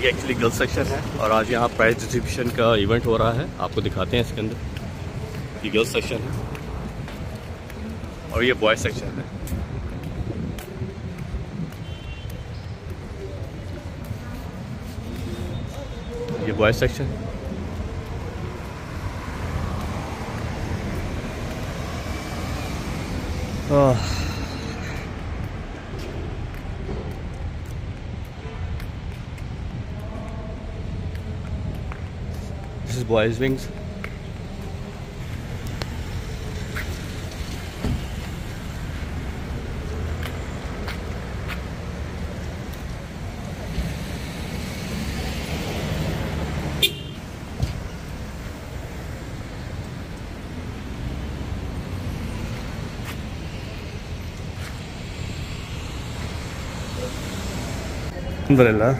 ये actually girls section है और आज यहाँ प्राइज डिस्ट्रीब्यूशन का इवेंट हो रहा है। आपको दिखाते हैं इसके अंदर। ये गर्ल्स सेक्शन है और ये बॉयज सेक्शन है। ये boys section This is boys wings. Alhamdulillah.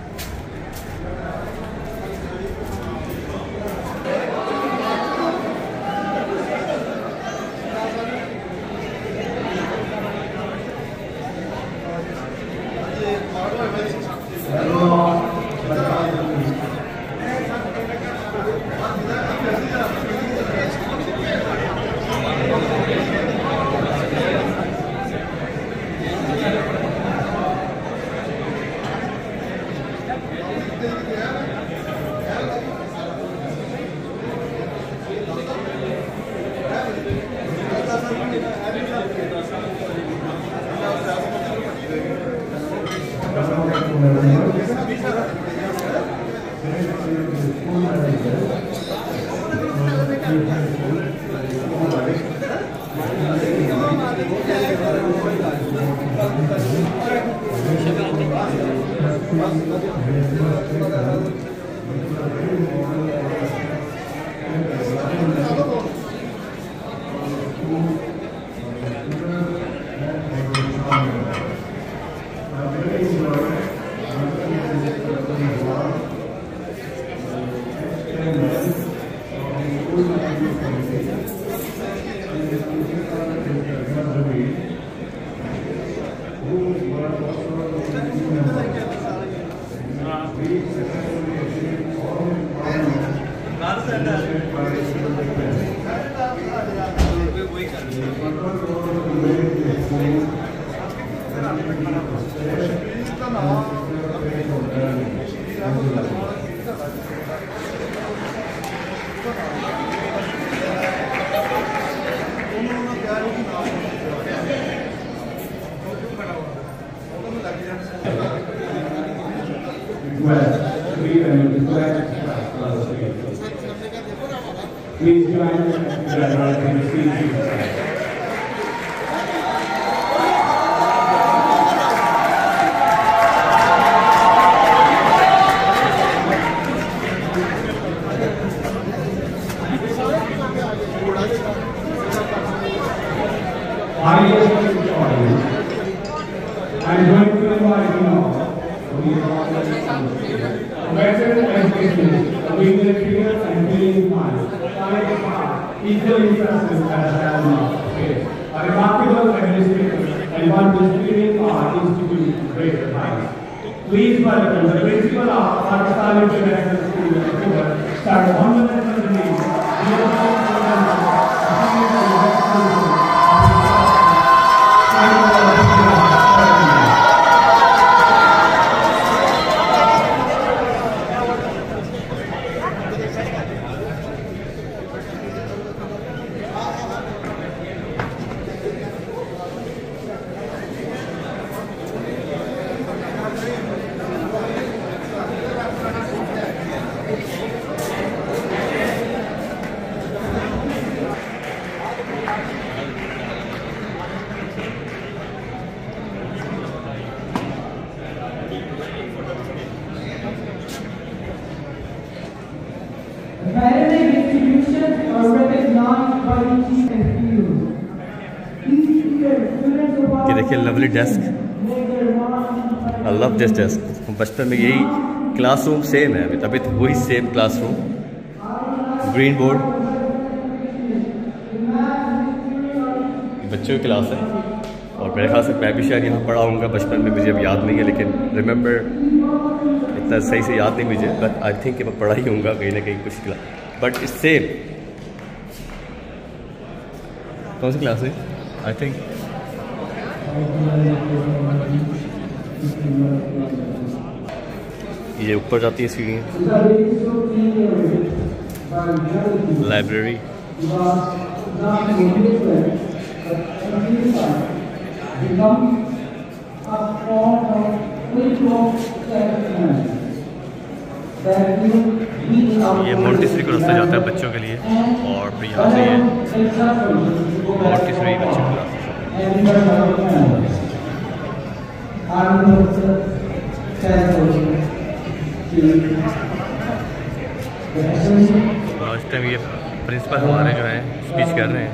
Please join us in receiving I'm going to invite you now. Better education, being the clear and feeling fine. Equally impressive as a remarkable administrator and one distributing our institute great heights. Please welcome the principal of Pakistan International School of Vancouver, Sir Mohammed Academic institutions are recognized by the chief and field. ये देखिए lovely desk. I love this desk. बचपन में यही classroom same है अभी तो वही same classroom, green board, बच्चों की क्लास है और मेरे ख्याल से मैं भी शायद यहाँ पढ़ा हूँगा बचपन में, मुझे अब याद नहीं है लेकिन रिमेंबर इतना सही से याद नहीं मुझे, बट आई थिंक कि मैं पढ़ा ही होऊंगा कहीं ना कहीं कुछ क्लास। बट इस सेम कौन सी क्लास है? आई थिंक ये ऊपर जाती है सीढ़ी, लाइब्रेरी। ये मोंटेसरी का रास्ता जाता है बच्चों के लिए, और फिर यहाँ से ये मोंटेसरी बच्चों की क्लास। इस टाइम ये प्रिंसिपल हमारे जो हैं स्पीच कर रहे हैं।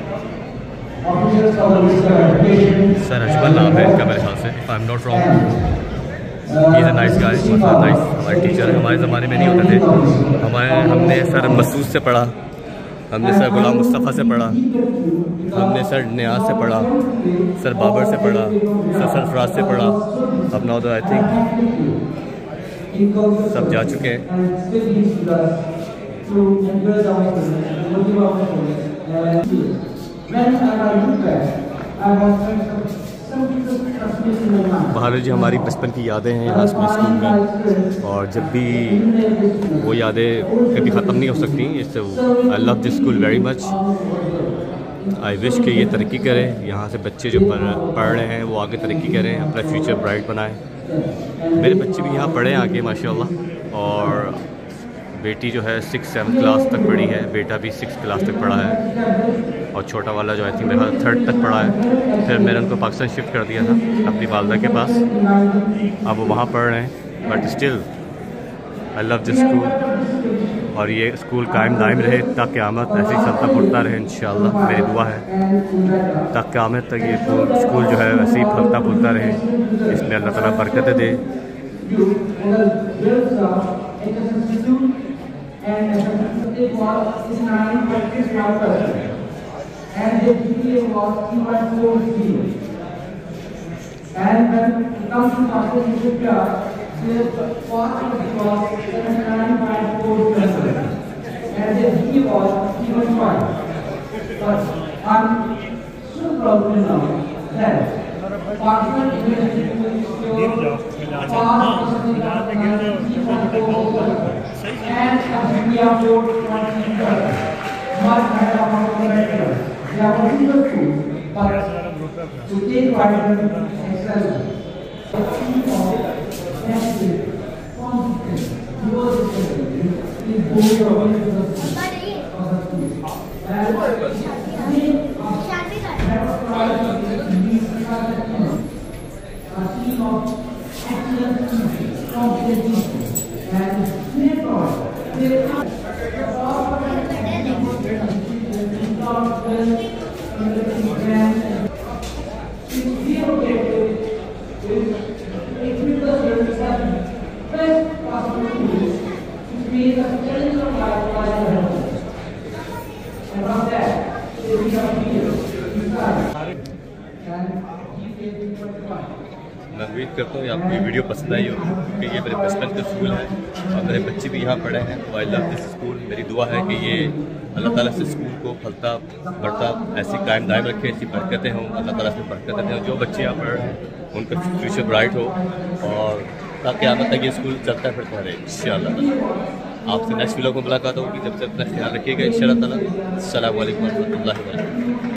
सर अजमल नाम है इनका मेरे ख्याल से, if I am not wrong. He is a nice guy, nice. हमारे टीचर हमारे ज़माने में नहीं होते थे। हमने सर मसूद से पढ़ा, हमने सर गुलाम मुस्तफ़ा से पढ़ा, हमने सर नियाज से पढ़ा, सर बाबर से पढ़ा, सर सरफराज से पढ़ा। अब नाउ आई थिंक सब जा चुके हैं। बहादुर जी हमारी बचपन की यादें हैं यहाँ स्कूल में, और जब भी वो यादें कभी ख़त्म नहीं हो सकती। इससे I love this school very much. I wish कि ये तरक्की करें, यहाँ से बच्चे जो पढ़ रहे हैं वो आगे तरक्की करें, अपना फ्यूचर ब्राइट बनाएं। मेरे बच्चे भी यहाँ पढ़े आगे माशाल्लाह, और बेटी जो है 6-7 क्लास तक पढ़ी है, बेटा भी 6 क्लास तक पढ़ा है, और छोटा वाला जो आई थिंक मेरा 3rd तक पढ़ा है। फिर मैंने उनको पाकिस्तान शिफ्ट कर दिया था अपनी वालदा के पास, अब वो वहाँ पढ़ रहे हैं। But still I love this school, और ये स्कूल कायम दायम रहे ताकि क़यामत ऐसे ही चलता फूलता रहे इंशाअल्लाह। मेरी दुआ है ताकि क़यामत तक ये स्कूल जो है ऐसे ही फलता फूलता रहे, इसमें अल्लाह ताला बरकतें दे। And the GPA was 3.40. And when it comes to Pakistan Shipyard, the cost was 79.4%. And the GPA was 3.5. But I'm so proud to know that Pakistan University will and a GPA of 4.3%. Much better among the lecturers. They are only the two, but to take part in excellence. मैं उम्मीद करता हूँ आपको ये video पसंद आई हो, क्योंकि ये मेरे बचपन का स्कूल है और मेरे बच्चे भी यहाँ पढ़े हैं। तो आई लव दिस स्कूल। मेरी दुआ है कि ये अल्लाह ताला से स्कूल को फलता बढ़ता ऐसी कायम दायम रखे, ऐसी बरकतें हों, अल्लाह ताला से बरकतें दें। जो बच्चे यहाँ पढ़ रहे हैं उनका फ्यूचर ब्राइट हो, और ताकि आगे तक ये स्कूल चलता फिरता रहे इंशाअल्लाह। आपसे नेक्स्ट वीडियो में मुलाकात होगी, जब से अपना ख्याल रखिएगा इंशाअल्लाह ताला। अस्सलामु अलैकुम व रहमतुल्लाहि व बरकातुहू।